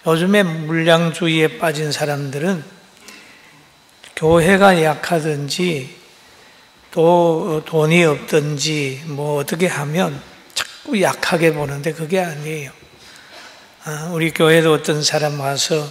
요즘에 물량주의에 빠진 사람들은 교회가 약하든지 또 돈이 없든지 뭐 어떻게 하면 자꾸 약하게 보는데 그게 아니에요. 우리 교회도 어떤 사람 와서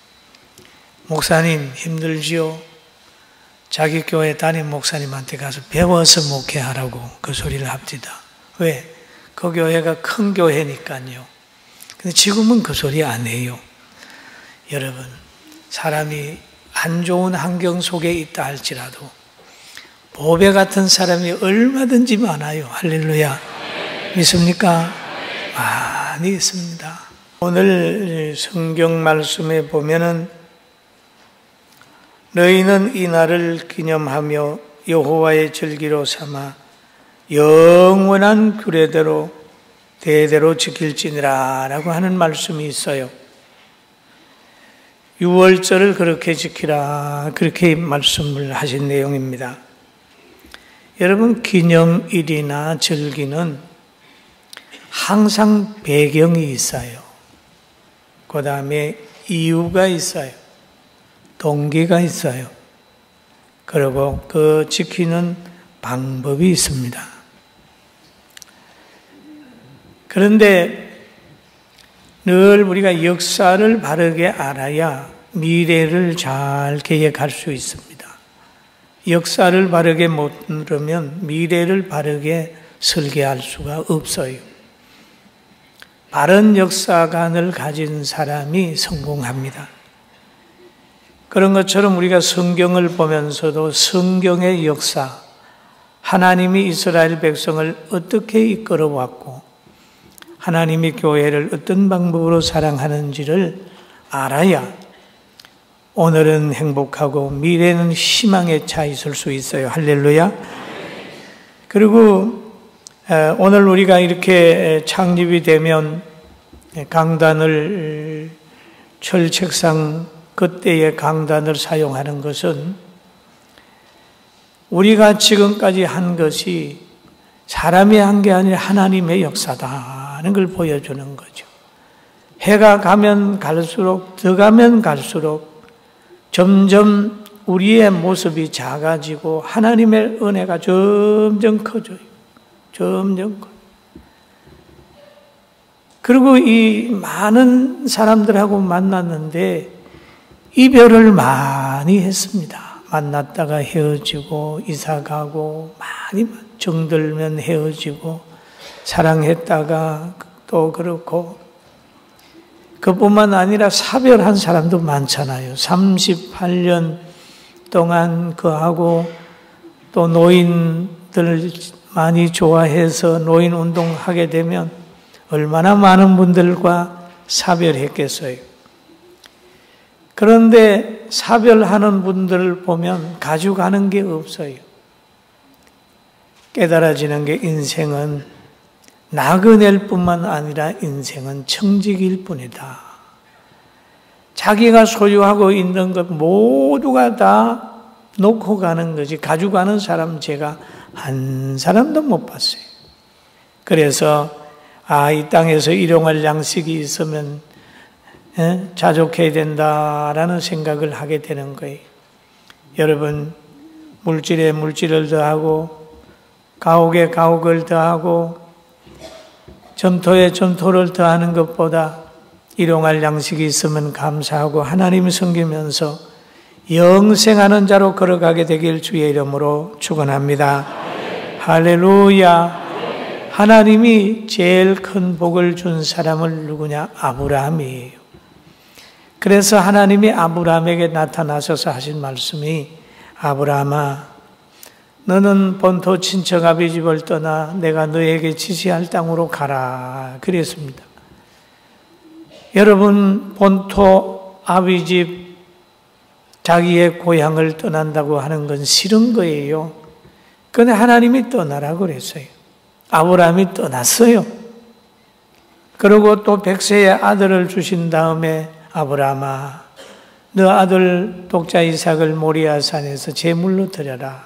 목사님 힘들지요? 자기 교회 담임 목사님한테 가서 배워서 목회하라고 그 소리를 합니다. 왜? 그 교회가 큰 교회니까요. 근데 지금은 그 소리 안 해요. 여러분, 사람이 안 좋은 환경 속에 있다 할지라도 보배 같은 사람이 얼마든지 많아요. 할렐루야. 믿습니까? 많이 있습니다. 오늘 성경 말씀에 보면은 너희는 이 날을 기념하며 여호와의 절기로 삼아 영원한 규례대로 대대로 지킬지니라 라고 하는 말씀이 있어요. 6월절을 그렇게 지키라 그렇게 말씀을 하신 내용입니다. 여러분, 기념일이나 절기는 항상 배경이 있어요. 그 다음에 이유가 있어요. 동기가 있어요. 그리고 그 지키는 방법이 있습니다. 그런데 늘 우리가 역사를 바르게 알아야 미래를 잘 계획할 수 있습니다. 역사를 바르게 못 들으면 미래를 바르게 설계할 수가 없어요. 바른 역사관을 가진 사람이 성공합니다. 그런 것처럼 우리가 성경을 보면서도 성경의 역사, 하나님이 이스라엘 백성을 어떻게 이끌어왔고 하나님이 교회를 어떤 방법으로 사랑하는지를 알아야 오늘은 행복하고 미래는 희망에 차 있을 수 있어요. 할렐루야. 그리고 오늘 우리가 이렇게 창립이 되면 강단을 철책상 그때의 강단을 사용하는 것은 우리가 지금까지 한 것이 사람이 한 게 아니라 하나님의 역사다는 걸 보여주는 거죠. 해가 가면 갈수록, 더 가면 갈수록 점점 우리의 모습이 작아지고 하나님의 은혜가 점점 커져요. 점점 커. 그리고 이 많은 사람들하고 만났는데 이별을 많이 했습니다. 만났다가 헤어지고 이사가고 많이 정들면 헤어지고 사랑했다가 또 그렇고 그뿐만 아니라 사별한 사람도 많잖아요. 38년 동안 그하고 또 노인들 많이 좋아해서 노인 운동하게 되면 얼마나 많은 분들과 사별했겠어요. 그런데 사별하는 분들을 보면 가져가는 게 없어요. 깨달아지는 게 인생은 나그네일 뿐만 아니라 인생은 청직일 뿐이다. 자기가 소유하고 있는 것 모두가 다 놓고 가는 거지 가져가는 사람 제가 한 사람도 못 봤어요. 그래서 이 땅에서 일용할 양식이 있으면 자족해야 된다라는 생각을 하게 되는 거예요. 여러분, 물질에 물질을 더하고 가옥에 가옥을 더하고 점토에 점토를 더하는 것보다 일용할 양식이 있으면 감사하고 하나님을 섬기면서 영생하는 자로 걸어가게 되길 주의 이름으로 축원합니다. 할렐루야. 하나님이 제일 큰 복을 준 사람은 누구냐? 아브라함이에요. 그래서 하나님이 아브라함에게 나타나셔서 하신 말씀이 아브라함아, 너는 본토 친척 아비 집을 떠나 내가 너에게 지시할 땅으로 가라 그랬습니다. 여러분, 본토 아비 집 자기의 고향을 떠난다고 하는 건 싫은 거예요. 그런데 하나님이 떠나라고 그랬어요. 아브라함이 떠났어요. 그리고 또 100세의 아들을 주신 다음에 아브라함아, 너 아들 독자 이삭을 모리아 산에서 제물로 드려라.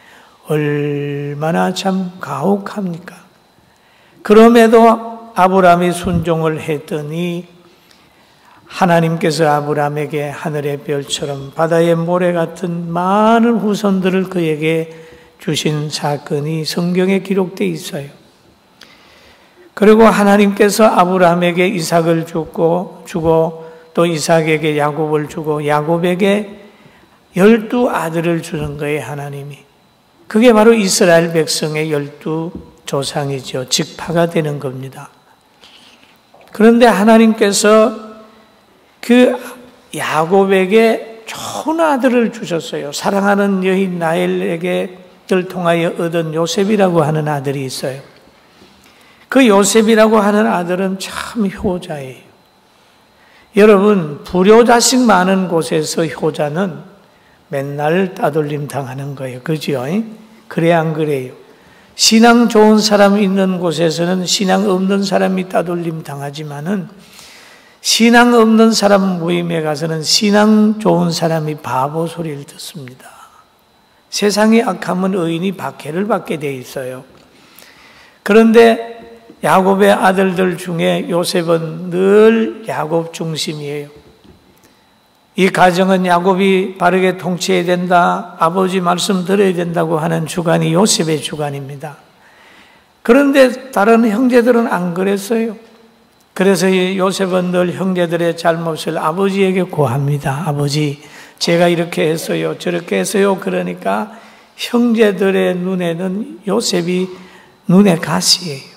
얼마나 참 가혹합니까? 그럼에도 아브라함이 순종을 했더니 하나님께서 아브라함에게 하늘의 별처럼 바다의 모래 같은 많은 후손들을 그에게 주신 사건이 성경에 기록되어 있어요. 그리고 하나님께서 아브라함에게 이삭을 주고 또 이삭에게 야곱을 주고 야곱에게 12아들을 주는 거예요, 하나님이. 그게 바로 이스라엘 백성의 12조상이죠. 직파가 되는 겁니다. 그런데 하나님께서 그 야곱에게 좋은 아들을 주셨어요. 사랑하는 여인 라헬에게 통하여 얻은 요셉이라고 하는 아들이 있어요. 그 요셉이라고 하는 아들은 참 효자예요. 여러분, 불효자식 많은 곳에서 효자는 맨날 따돌림 당하는 거예요. 그죠? 그래 안 그래요? 신앙 좋은 사람 있는 곳에서는 신앙 없는 사람이 따돌림 당하지만은 신앙 없는 사람 모임에 가서는 신앙 좋은 사람이 바보 소리를 듣습니다. 세상이 악하면 의인이 박해를 받게 돼 있어요. 그런데 야곱의 아들들 중에 요셉은 늘 야곱 중심이에요. 이 가정은 야곱이 바르게 통치해야 된다, 아버지 말씀 들어야 된다고 하는 주관이 요셉의 주관입니다. 그런데 다른 형제들은 안 그랬어요. 그래서 요셉은 늘 형제들의 잘못을 아버지에게 고합니다. 아버지, 제가 이렇게 했어요, 저렇게 했어요. 그러니까 형제들의 눈에는 요셉이 눈의 가시예요.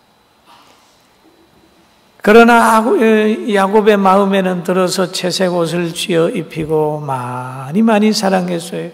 그러나 야곱의 마음에는 들어서 채색 옷을 쥐어 입히고 많이 사랑했어요.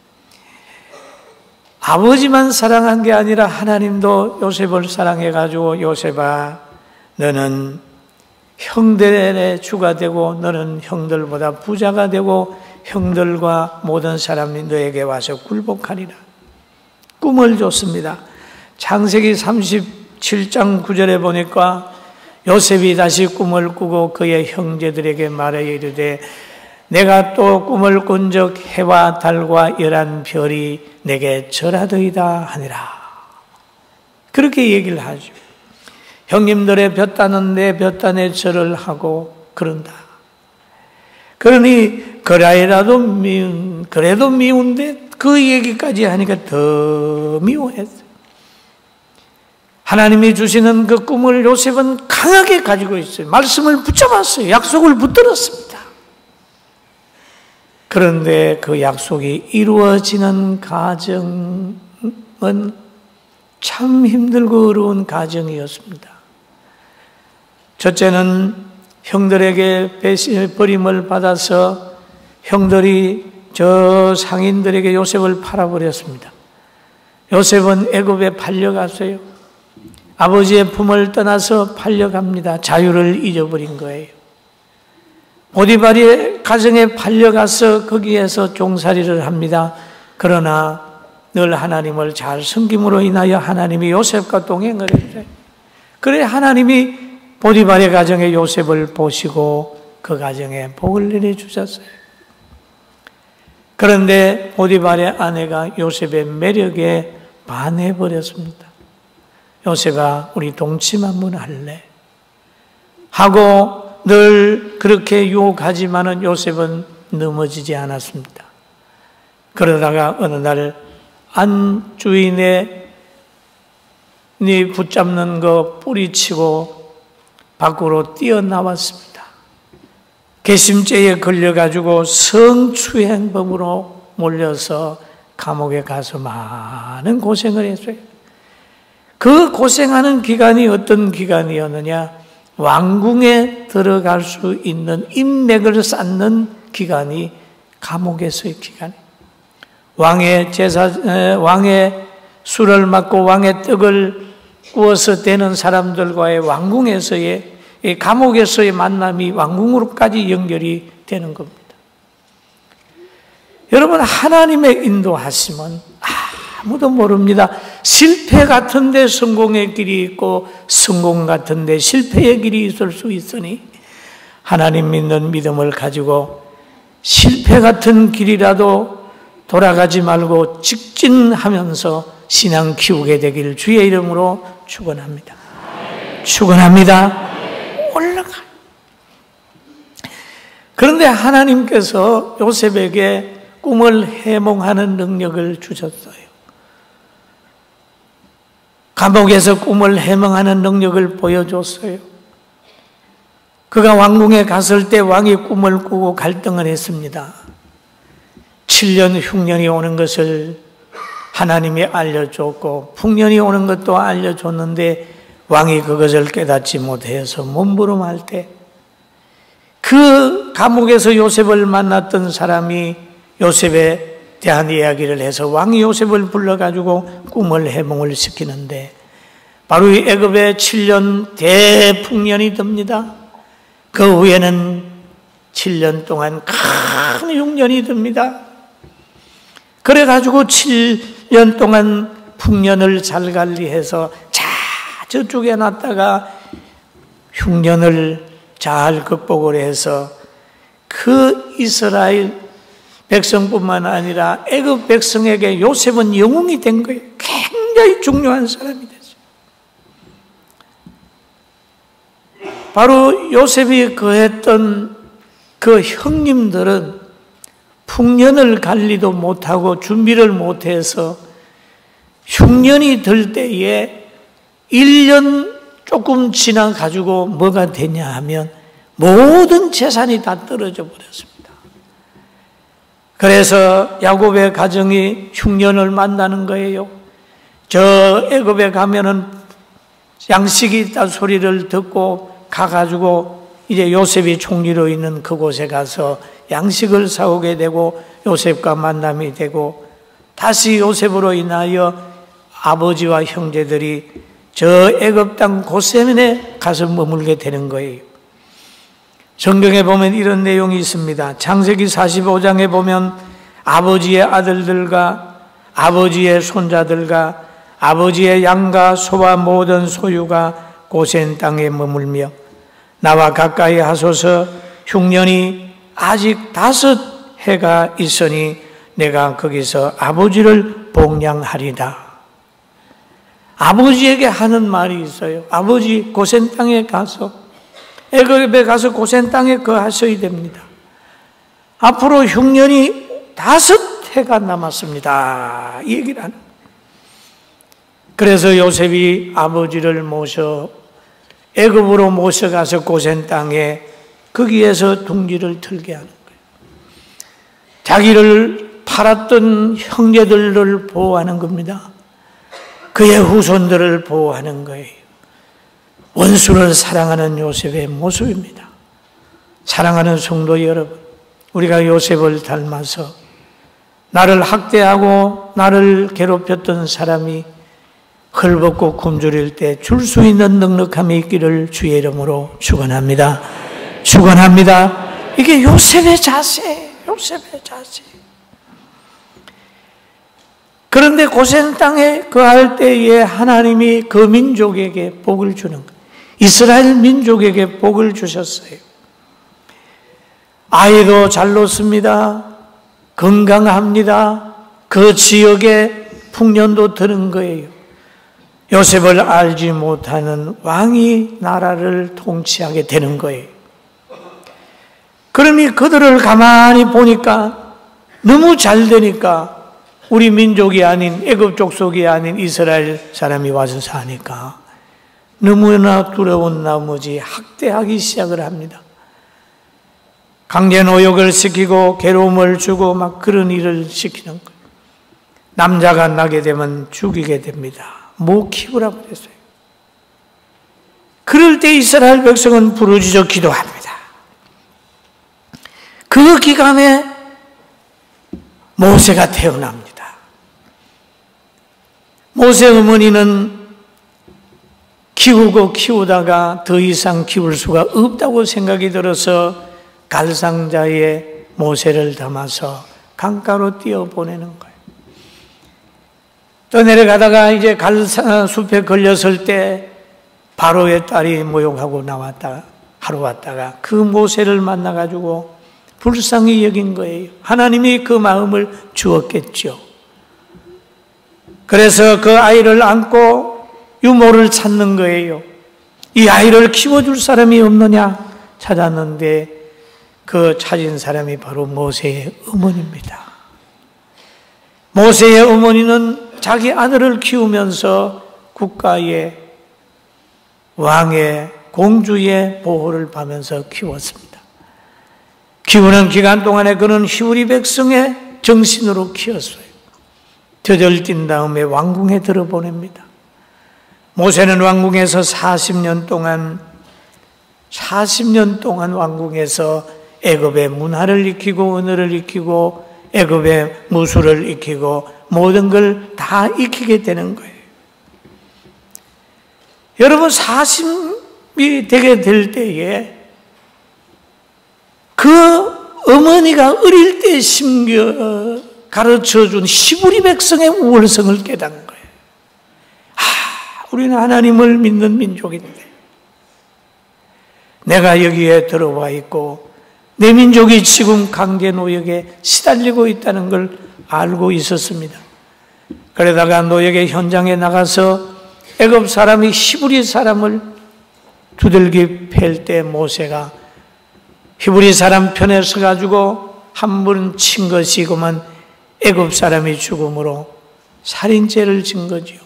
아버지만 사랑한 게 아니라 하나님도 요셉을 사랑해가지고 요셉아, 너는 형들의 주가 되고 너는 형들보다 부자가 되고 형들과 모든 사람이 너에게 와서 굴복하리라. 꿈을 줬습니다. 창세기 37장 9절에 보니까 요셉이 다시 꿈을 꾸고 그의 형제들에게 말하여 이르되 내가 또 꿈을 꾼 적 해와 달과 11별이 내게 절하더이다 하니라. 그렇게 얘기를 하죠. 형님들의 볕단은 내 볕단에 절을 하고 그런다. 그러니 그래도 미운데 그 얘기까지 하니까 더 미워했어요. 하나님이 주시는 그 꿈을 요셉은 강하게 가지고 있어요. 말씀을 붙잡았어요. 약속을 붙들었습니다. 그런데 그 약속이 이루어지는 과정은 참 힘들고 어려운 과정이었습니다. 첫째는 형들에게 버림을 받아서 형들이 저 상인들에게 요셉을 팔아버렸습니다. 요셉은 애굽에 팔려갔어요. 아버지의 품을 떠나서 팔려갑니다. 자유를 잊어버린 거예요. 보디발의 가정에 팔려가서 거기에서 종살이를 합니다. 그러나 늘 하나님을 잘 섬김으로 인하여 하나님이 요셉과 동행을 했어요. 그래 하나님이 보디발의 가정에 요셉을 보시고 그 가정에 복을 내려주셨어요. 그런데 보디발의 아내가 요셉의 매력에 반해버렸습니다. 요셉아, 우리 동침 한번 할래? 하고 늘 그렇게 유혹하지만은 요셉은 넘어지지 않았습니다. 그러다가 어느 날 안주인의 붙잡는 거 뿌리치고 밖으로 뛰어나왔습니다. 괘씸죄에 걸려가지고 성추행범으로 몰려서 감옥에 가서 많은 고생을 했어요. 그 고생하는 기간이 어떤 기간이었느냐? 왕궁에 들어갈 수 있는 인맥을 쌓는 기간이 감옥에서의 기간. 왕의 술을 맡고 왕의 떡을 구워서 대는 사람들과의 왕궁에서의 감옥에서의 만남이 왕궁으로까지 연결이 되는 겁니다. 여러분, 하나님의 인도하심은 아무도 모릅니다. 실패 같은데 성공의 길이 있고 성공 같은데 실패의 길이 있을 수 있으니 하나님 믿는 믿음을 가지고 실패 같은 길이라도 돌아가지 말고 직진하면서 신앙 키우게 되기를 주의 이름으로 축원합니다. 축원합니다. 올라가. 그런데 하나님께서 요셉에게 꿈을 해몽하는 능력을 주셨어요. 감옥에서 꿈을 해몽하는 능력을 보여줬어요. 그가 왕궁에 갔을 때 왕이 꿈을 꾸고 갈등을 했습니다. 7년 흉년이 오는 것을 하나님이 알려줬고 풍년이 오는 것도 알려줬는데 왕이 그것을 깨닫지 못해서 몸부림할 때 그 감옥에서 요셉을 만났던 사람이 요셉에 대한 이야기를 해서 왕이 요셉을 불러가지고 꿈을 해몽을 시키는데 바로 이 애굽에 7년 대풍년이 듭니다. 그 후에는 7년 동안 큰 흉년이 듭니다. 그래가지고 7년 동안 풍년을 잘 관리해서 저쪽에 놨다가 흉년을 잘 극복을 해서 그 이스라엘 백성뿐만 아니라 애굽 백성에게 요셉은 영웅이 된 거예요. 굉장히 중요한 사람이 됐어요. 바로 요셉이 거했던 그 형님들은 풍년을 관리도 못하고 준비를 못해서 흉년이 들 때에 1년 조금 지나가지고 뭐가 되냐 하면 모든 재산이 다 떨어져 버렸습니다. 그래서 야곱의 가정이 흉년을 만나는 거예요. 저 애굽에 가면은 양식이 있다 소리를 듣고 가가지고 이제 요셉이 총리로 있는 그곳에 가서 양식을 사오게 되고 요셉과 만남이 되고 다시 요셉으로 인하여 아버지와 형제들이 저 애굽 땅 고센에 가서 머물게 되는 거예요. 성경에 보면 이런 내용이 있습니다. 창세기 45장에 보면 아버지의 아들들과 아버지의 손자들과 아버지의 양과 소와 모든 소유가 고센 땅에 머물며 나와 가까이 하소서 흉년이 아직 5해가 있으니 내가 거기서 아버지를 복량하리다. 아버지에게 하는 말이 있어요. 아버지 고센 땅에 가서 애굽에 가서 고센 땅에 거하셔야 됩니다. 앞으로 흉년이 5해가 남았습니다. 이 얘기를 하는. 그래서 요셉이 아버지를 모셔 애굽으로 모셔가서 고센 땅에 거기에서 둥지를 틀게 하는 거예요. 자기를 팔았던 형제들을 보호하는 겁니다. 그의 후손들을 보호하는 거예요. 원수를 사랑하는 요셉의 모습입니다. 사랑하는 성도 여러분, 우리가 요셉을 닮아서 나를 학대하고 나를 괴롭혔던 사람이 헐벗고 굶주릴 때 줄 수 있는 넉넉함이 있기를 주의 이름으로 축원합니다. 축원합니다. 이게 요셉의 자세, 요셉의 자세. 그런데 고센 땅에 거할 때에 하나님이 그 민족에게 복을 주는 거예요. 이스라엘 민족에게 복을 주셨어요. 아이도 잘 놓습니다. 건강합니다. 그 지역에 풍년도 드는 거예요. 요셉을 알지 못하는 왕이 나라를 통치하게 되는 거예요. 그러니 그들을 가만히 보니까 너무 잘 되니까 우리 민족이 아닌 애굽 족속이 아닌 이스라엘 사람이 와서 사니까 너무나 두려운 나머지 학대하기 시작을 합니다. 강제 노역을 시키고 괴로움을 주고 막 그런 일을 시키는 거예요. 남자가 나게 되면 죽이게 됩니다. 못 키우라고 그랬어요. 그럴 때 이스라엘 백성은 부르짖어 기도합니다. 그 기간에 모세가 태어납니다. 모세 어머니는 키우다가 더 이상 키울 수가 없다고 생각이 들어서 갈상자에 모세를 담아서 강가로 띄어보내는 거예요. 또 내려가다가 이제 갈숲에 걸렸을 때 바로의 딸이 모욕하고 나왔다가 하러 왔다가 그 모세를 만나가지고 불쌍히 여긴 거예요. 하나님이 그 마음을 주었겠죠. 그래서 그 아이를 안고 유모를 찾는 거예요. 이 아이를 키워줄 사람이 없느냐 찾았는데 그 찾은 사람이 바로 모세의 어머니입니다. 모세의 어머니는 자기 아들을 키우면서 국가의 왕의 공주의 보호를 받으면서 키웠습니다. 키우는 기간 동안에 그는 히브리 백성의 정신으로 키웠어요. 저절뛴 다음에 왕궁에 들어보냅니다. 모세는 왕궁에서 40년 동안 왕궁에서 애굽의 문화를 익히고 언어를 익히고 애굽의 무술을 익히고 모든 걸 다 익히게 되는 거예요. 여러분 40이 되게 될 때에 그 어머니가 어릴 때 가르쳐준 히브리 백성의 우월성을 깨닫는 거예요. 우리는 하나님을 믿는 민족인데 내가 여기에 들어와 있고 내 민족이 지금 강제 노역에 시달리고 있다는 걸 알고 있었습니다. 그러다가 노역의 현장에 나가서 애굽 사람이 히브리 사람을 두들기 팰 때 모세가 히브리 사람 편에 서가지고 한 번 친 것이 그만 애굽 사람이 죽음으로 살인죄를 진 거지요.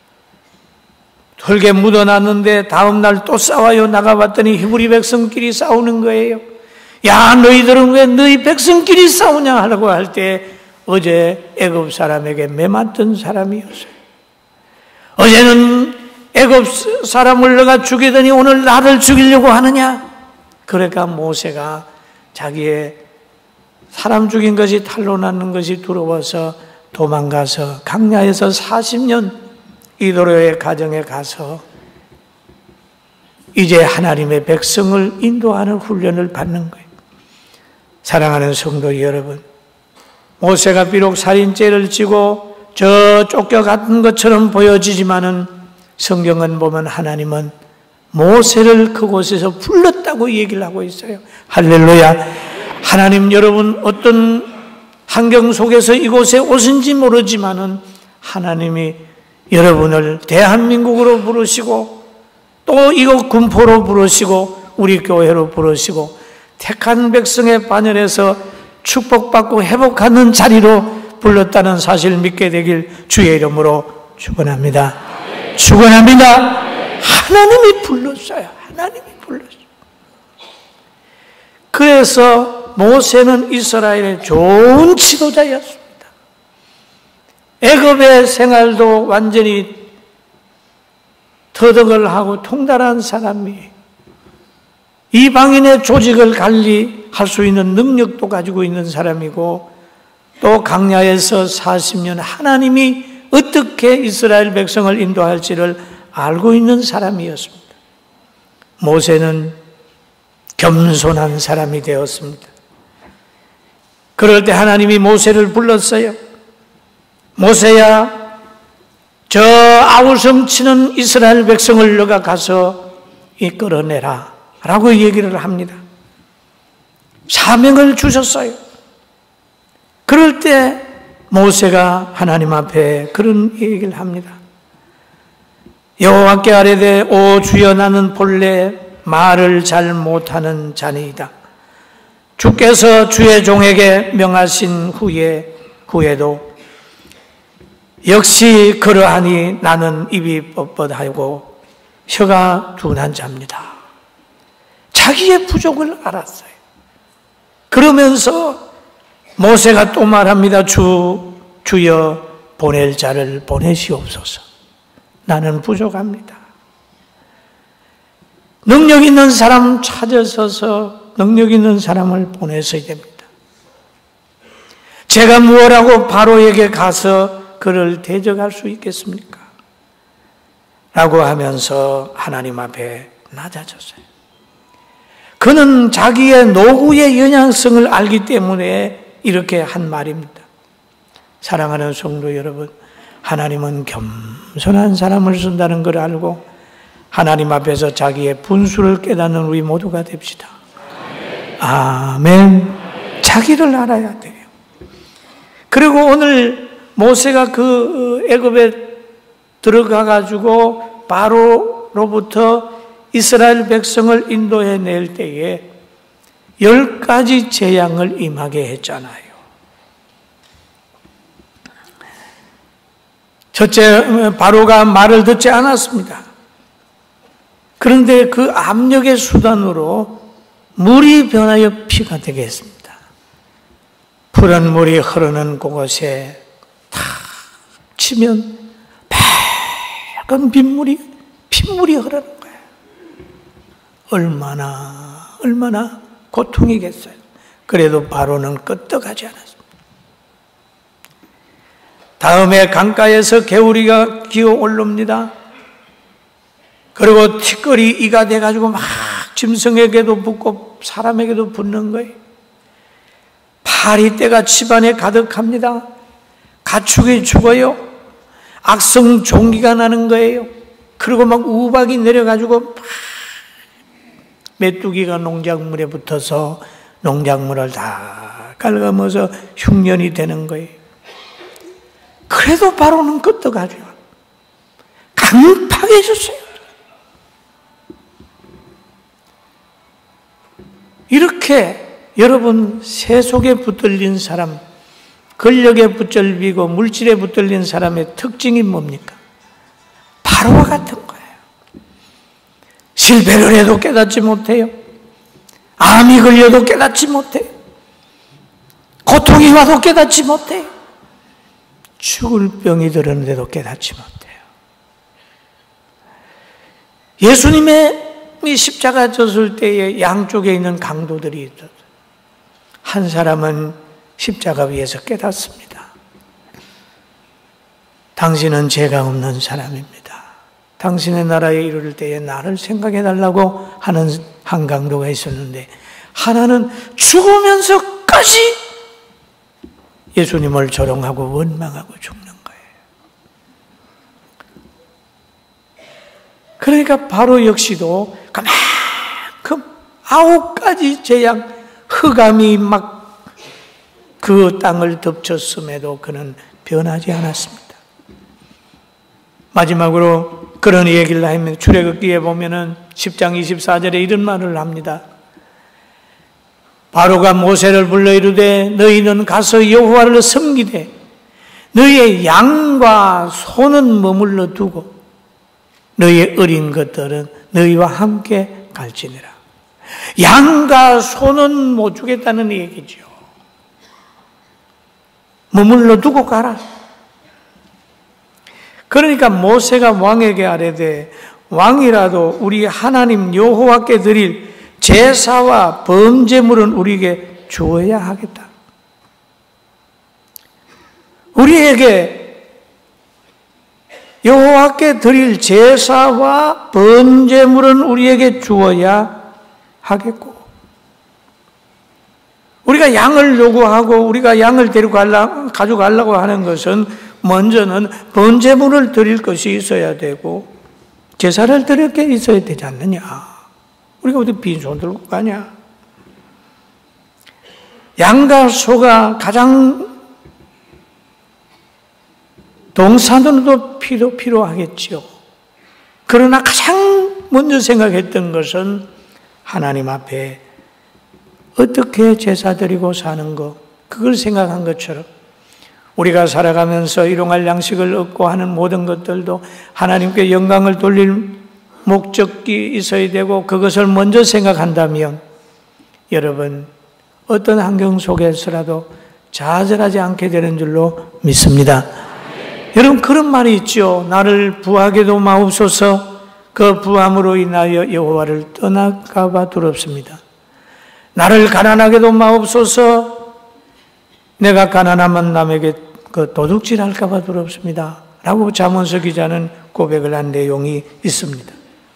흙에 묻어놨는데 다음날 또 싸워요. 나가봤더니 히브리 백성끼리 싸우는 거예요. 야, 너희들은 왜 너희 백성끼리 싸우냐 하라고 할 때 어제 애굽 사람에게 매맞던 사람이었어요. 어제는 애굽 사람을 너가 죽이더니 오늘 나를 죽이려고 하느냐? 그러니까 모세가 자기의 사람 죽인 것이 탄로나는 것이 두려워서 도망가서 강야에서 40년 이도로의 가정에 가서 이제 하나님의 백성을 인도하는 훈련을 받는 거예요. 사랑하는 성도 여러분, 모세가 비록 살인죄를 지고 쫓겨간 것처럼 보여지지만은 성경은 보면 하나님은 모세를 그곳에서 불렀다고 얘기를 하고 있어요. 할렐루야. 하나님, 여러분 어떤 환경 속에서 이곳에 오신지 모르지만은 하나님이 여러분을 대한민국으로 부르시고 또 이곳 군포로 부르시고 우리 교회로 부르시고 택한 백성의 반열에서 축복받고 회복하는 자리로 불렀다는 사실을 믿게 되길 주의 이름으로 축원합니다. 축원합니다. 하나님이 불렀어요. 하나님이 불렀어요. 그래서 모세는 이스라엘의 좋은 지도자였습니다. 애굽의 생활도 완전히 터득을 하고 통달한 사람이 이방인의 조직을 관리할 수 있는 능력도 가지고 있는 사람이고 또 강야에서 40년 하나님이 어떻게 이스라엘 백성을 인도할지를 알고 있는 사람이었습니다. 모세는 겸손한 사람이 되었습니다. 그럴 때 하나님이 모세를 불렀어요. 모세야, 저 아우성치는 이스라엘 백성을 너가 가서 이끌어내라 라고 얘기를 합니다. 사명을 주셨어요. 그럴 때 모세가 하나님 앞에 그런 얘기를 합니다. 여호와께 아뢰되 오 주여, 나는 본래 말을 잘 못하는 자니이다. 주께서 주의 종에게 명하신 후에도 역시 그러하니 나는 입이 뻣뻣하고 혀가 둔한 자입니다. 자기의 부족을 알았어요. 그러면서 모세가 또 말합니다. 주여 보낼 자를 보내시옵소서. 나는 부족합니다. 능력 있는 사람 찾아서서 능력 있는 사람을 보내셔야 됩니다. 제가 무엇하고 바로에게 가서 그를 대적할 수 있겠습니까? 라고 하면서 하나님 앞에 낮아졌어요. 그는 자기의 노구의 영향성을 알기 때문에 이렇게 한 말입니다. 사랑하는 성도 여러분, 하나님은 겸손한 사람을 쓴다는 걸 알고 하나님 앞에서 자기의 분수를 깨닫는 우리 모두가 됩시다. 아멘. 자기를 알아야 돼요. 그리고 오늘 모세가 그 애굽에 들어가 가지고 바로로부터 이스라엘 백성을 인도해 낼 때에 10가지 재앙을 임하게 했잖아요. 첫째, 바로가 말을 듣지 않았습니다. 그런데 그 압력의 수단으로 물이 변하여 피가 되게 했습니다. 푸른 물이 흐르는 그곳에 탁 치면 빨간 빗물이 흐르는 거예요. 얼마나 고통이겠어요. 그래도 바로는 끄떡하지 않았습니다. 다음에 강가에서 개구리가 기어 올라옵니다. 그리고 티끌이 이가 돼가지고 막 짐승에게도 붙고 사람에게도 붙는 거예요. 파리떼가 집안에 가득합니다. 가축이 죽어요. 악성 종기가 나는 거예요. 그리고 막 우박이 내려가지고 막 메뚜기가 농작물에 붙어서 농작물을 다 갉아먹어서 흉년이 되는 거예요. 그래도 바로는 끄떡하죠. 강팍해졌어요. 이렇게 여러분 세속에 붙들린 사람, 권력에 붙들리고 물질에 붙들린 사람의 특징이 뭡니까? 바로와 같은 거예요. 실패를 해도 깨닫지 못해요. 암이 걸려도 깨닫지 못해요. 고통이 와도 깨닫지 못해요. 죽을 병이 들었는데도 깨닫지 못해요. 예수님의 십자가 졌을 때에 양쪽에 있는 강도들이 있었어요. 한 사람은 십자가 위에서 깨닫습니다. 당신은 죄가 없는 사람입니다. 당신의 나라에 이르를 때에 나를 생각해 달라고 하는 한 강도가 있었는데, 하나는 죽으면서까지 예수님을 조롱하고 원망하고 죽는 거예요. 그러니까 바로 역시도 그만큼 9가지 재앙, 흑암이 막 그 땅을 덮쳤음에도 그는 변하지 않았습니다. 마지막으로 그런 얘기를 하면 출애굽기에 보면은 10장 24절에 이런 말을 합니다. 바로가 모세를 불러 이르되 너희는 가서 여호와를 섬기되 너희의 양과 소는 머물러 두고 너희의 어린 것들은 너희와 함께 갈지니라. 양과 소는 못 주겠다는 얘기죠. 머물러 두고 가라. 그러니까 모세가 왕에게 아뢰되 왕이라도 우리 하나님 여호와께 드릴 제사와 범제물은 우리에게 주어야 하겠다. 우리에게 여호와께 드릴 제사와 번제물은 우리에게 주어야 하겠고, 우리가 양을 요구하고 우리가 양을 가져가려고 하는 것은 먼저는 번제물을 드릴 것이 있어야 되고 제사를 드릴 게 있어야 되지 않느냐. 우리가 어디 빈손 들고 가냐. 양과 소가 가장 동산으로도 필요하겠지요. 그러나 가장 먼저 생각했던 것은 하나님 앞에 어떻게 제사 드리고 사는 것, 그걸 생각한 것처럼 우리가 살아가면서 일용할 양식을 얻고 하는 모든 것들도 하나님께 영광을 돌릴 목적이 있어야 되고 그것을 먼저 생각한다면 여러분 어떤 환경 속에서라도 좌절하지 않게 되는 줄로 믿습니다. 여러분 그런 말이 있죠. 나를 부하게도 마옵소서. 그 부함으로 인하여 여호와를 떠나가 봐 두렵습니다. 나를 가난하게도 마옵소서. 내가 가난하면 남에게 그 도둑질할까 봐 두렵습니다. 라고 잠언서 기자는 고백을 한 내용이 있습니다.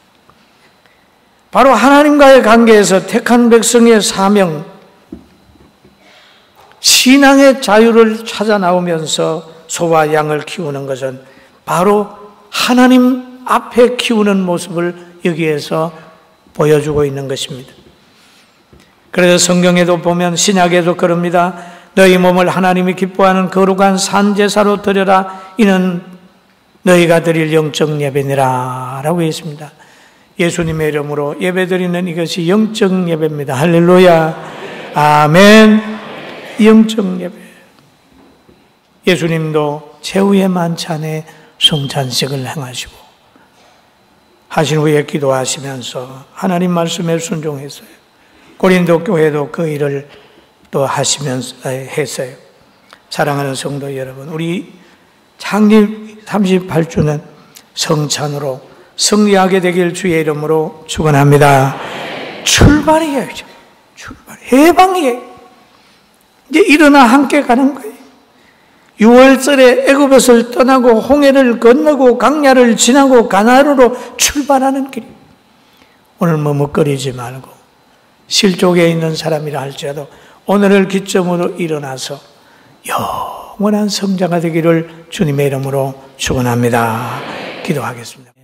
바로 하나님과의 관계에서 택한 백성의 사명, 신앙의 자유를 찾아 나오면서 소와 양을 키우는 것은 바로 하나님 앞에 키우는 모습을 여기에서 보여주고 있는 것입니다. 그래서 성경에도 보면 신약에도 그럽니다. 너희 몸을 하나님이 기뻐하는 거룩한 산제사로 드려라. 이는 너희가 드릴 영적 예배니라 라고 했습니다. 예수님의 이름으로 예배드리는 이것이 영적 예배입니다. 할렐루야. 아멘. 영적 예배. 예수님도 최후의 만찬에 성찬식을 행하시고 하신 후에 기도하시면서 하나님 말씀에 순종했어요. 고린도 교회도 그 일을 또 하시면서 했어요. 사랑하는 성도 여러분, 우리 창립 38주는 성찬으로 승리하게 되길 주의 이름으로 축원합니다. 출발이에요. 출발. 해방이에요. 이제 일어나 함께 가는 거예요. 6월절에 애굽에서 떠나고 홍해를 건너고 강야를 지나고 가나안으로 출발하는 길이에요. 오늘 머뭇거리지 말고 실족에 있는 사람이라 할지라도 오늘을 기점으로 일어나서 영원한 성자가 되기를 주님의 이름으로 축원합니다. 기도하겠습니다.